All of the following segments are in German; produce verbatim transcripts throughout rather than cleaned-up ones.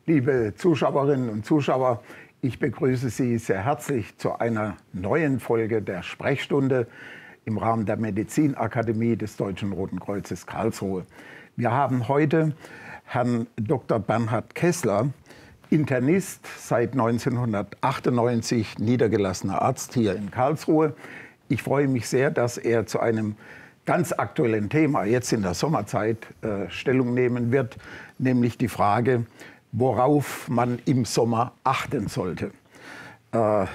Liebe Zuschauerinnen und Zuschauer, ich begrüße Sie sehr herzlich zu einer neuen Folge der Sprechstunde im Rahmen der Medizinakademie des Deutschen Roten Kreuzes Karlsruhe. Wir haben heute Herrn Doktor Bernhard Kessler, Internist, seit neunzehnhundertachtundneunzig niedergelassener Arzt hier in Karlsruhe. Ich freue mich sehr, dass er zu einem ganz aktuellen Thema jetzt in der Sommerzeit äh, Stellung nehmen wird, nämlich die Frage, worauf man im Sommer achten sollte. Äh,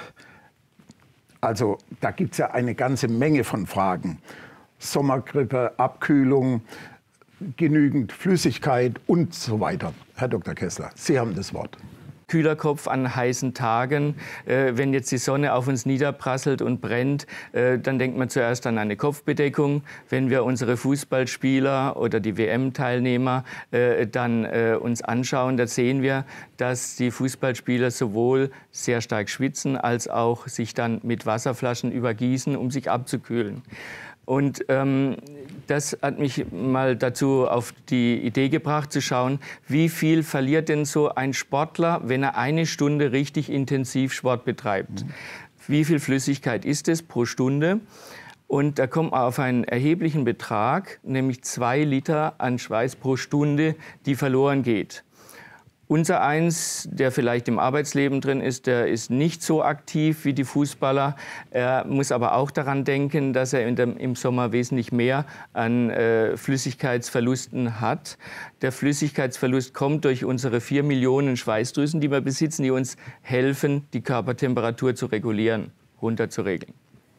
also da gibt es ja eine ganze Menge von Fragen. Sommergrippe, Abkühlung, genügend Flüssigkeit und so weiter. Herr Doktor Kessler, Sie haben das Wort. Kühler Kopf an heißen Tagen. Äh, wenn jetzt die Sonne auf uns niederprasselt und brennt, äh, dann denkt man zuerst an eine Kopfbedeckung. Wenn wir unsere Fußballspieler oder die W M-Teilnehmer äh, dann äh, uns anschauen, da sehen wir, dass die Fußballspieler sowohl sehr stark schwitzen, als auch sich dann mit Wasserflaschen übergießen, um sich abzukühlen. Und ähm, das hat mich mal dazu auf die Idee gebracht, zu schauen, wie viel verliert denn so ein Sportler, wenn er eine Stunde richtig intensiv Sport betreibt. Mhm. Wie viel Flüssigkeit ist es pro Stunde? Und da kommt man auf einen erheblichen Betrag, nämlich zwei Liter an Schweiß pro Stunde, die verloren geht. Unser Eins, der vielleicht im Arbeitsleben drin ist, der ist nicht so aktiv wie die Fußballer. Er muss aber auch daran denken, dass er in dem, im Sommer wesentlich mehr an äh, Flüssigkeitsverlusten hat. Der Flüssigkeitsverlust kommt durch unsere vier Millionen Schweißdrüsen, die wir besitzen, die uns helfen, die Körpertemperatur zu regulieren, runterzuregeln.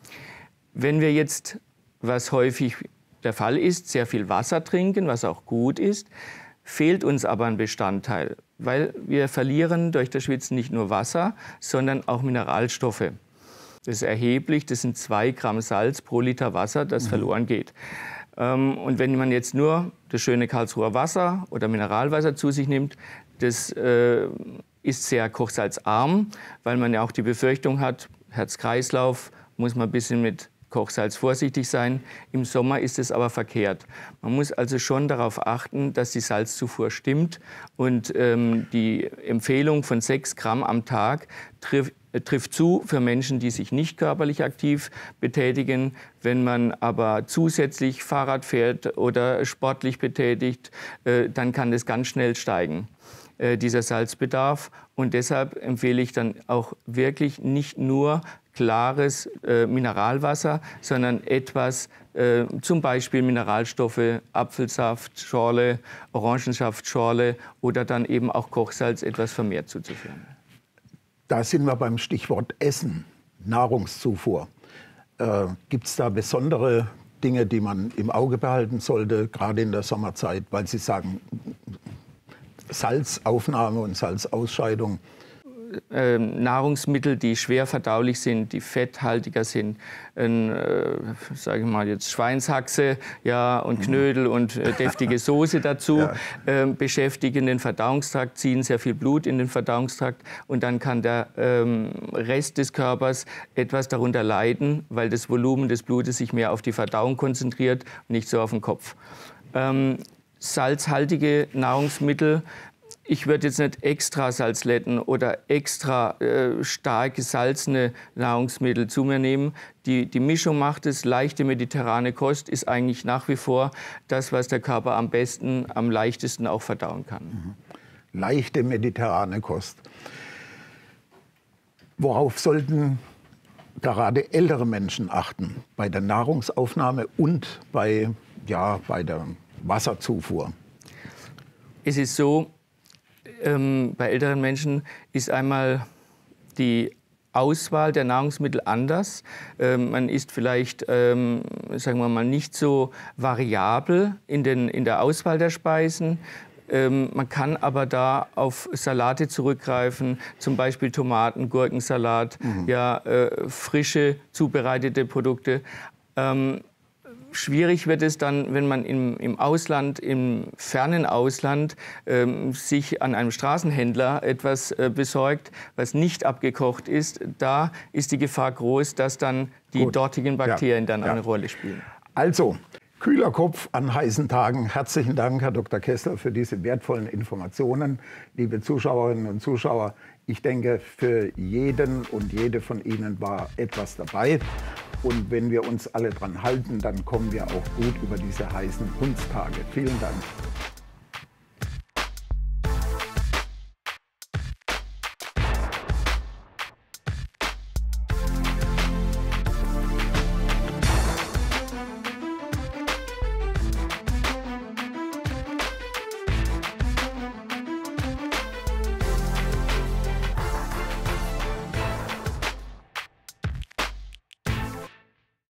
Wenn wir jetzt, was häufig der Fall ist, sehr viel Wasser trinken, was auch gut ist, fehlt uns aber ein Bestandteil, weil wir verlieren durch das Schwitzen nicht nur Wasser, sondern auch Mineralstoffe. Das ist erheblich, das sind zwei Gramm Salz pro Liter Wasser, das mhm. verloren geht. Und wenn man jetzt nur das schöne Karlsruher Wasser oder Mineralwasser zu sich nimmt, das ist sehr kochsalzarm, weil man ja auch die Befürchtung hat, Herz-Kreislauf, muss man ein bisschen mit Kochsalz vorsichtig sein. Im Sommer ist es aber verkehrt. Man muss also schon darauf achten, dass die Salzzufuhr stimmt. Und ähm, die Empfehlung von sechs Gramm am Tag trifft, äh, trifft zu für Menschen, die sich nicht körperlich aktiv betätigen. Wenn man aber zusätzlich Fahrrad fährt oder sportlich betätigt, äh, dann kann das ganz schnell steigen, äh, dieser Salzbedarf. Und deshalb empfehle ich dann auch wirklich nicht nur klares äh, Mineralwasser, sondern etwas, äh, zum Beispiel Mineralstoffe, Apfelsaft, Schorle, Orangensaft, Schorle oder dann eben auch Kochsalz etwas vermehrt zuzuführen. Da sind wir beim Stichwort Essen, Nahrungszufuhr. Äh, Gibt es da besondere Dinge, die man im Auge behalten sollte, gerade in der Sommerzeit, weil Sie sagen, Salzaufnahme und Salzausscheidung? Äh, Nahrungsmittel, die schwer verdaulich sind, die fetthaltiger sind, ein, äh, sage ich mal jetzt Schweinshaxe, ja, und Knödel und äh, deftige Soße dazu, ja. äh, beschäftigen den Verdauungstrakt, ziehen sehr viel Blut in den Verdauungstrakt und dann kann der ähm, Rest des Körpers etwas darunter leiden, weil das Volumen des Blutes sich mehr auf die Verdauung konzentriert und nicht so auf den Kopf. Ähm, salzhaltige Nahrungsmittel, ich würde jetzt nicht extra Salzletten oder extra äh, stark gesalzene Nahrungsmittel zu mir nehmen. Die, die Mischung macht es. Leichte mediterrane Kost ist eigentlich nach wie vor das, was der Körper am besten, am leichtesten auch verdauen kann. Mhm. Leichte mediterrane Kost. Worauf sollten gerade ältere Menschen achten bei der Nahrungsaufnahme und bei, ja, bei der Wasserzufuhr? Es ist so, Ähm, bei älteren Menschen ist einmal die Auswahl der Nahrungsmittel anders. Ähm, man ist vielleicht, ähm, sagen wir mal, nicht so variabel in, den, in der Auswahl der Speisen. Ähm, man kann aber da auf Salate zurückgreifen, zum Beispiel Tomaten, Gurkensalat, mhm. ja, äh, frische zubereitete Produkte. Ähm, Schwierig wird es dann, wenn man im, im Ausland, im fernen Ausland, ähm, sich an einem Straßenhändler etwas äh, besorgt, was nicht abgekocht ist. Da ist die Gefahr groß, dass dann die Gut. dortigen Bakterien ja. dann ja. eine Rolle spielen. Also, Kühler Kopf an heißen Tagen. Herzlichen Dank, Herr Doktor Kessler, für diese wertvollen Informationen. Liebe Zuschauerinnen und Zuschauer, ich denke, für jeden und jede von Ihnen war etwas dabei. Und wenn wir uns alle dran halten, dann kommen wir auch gut über diese heißen Hundstage. Vielen Dank.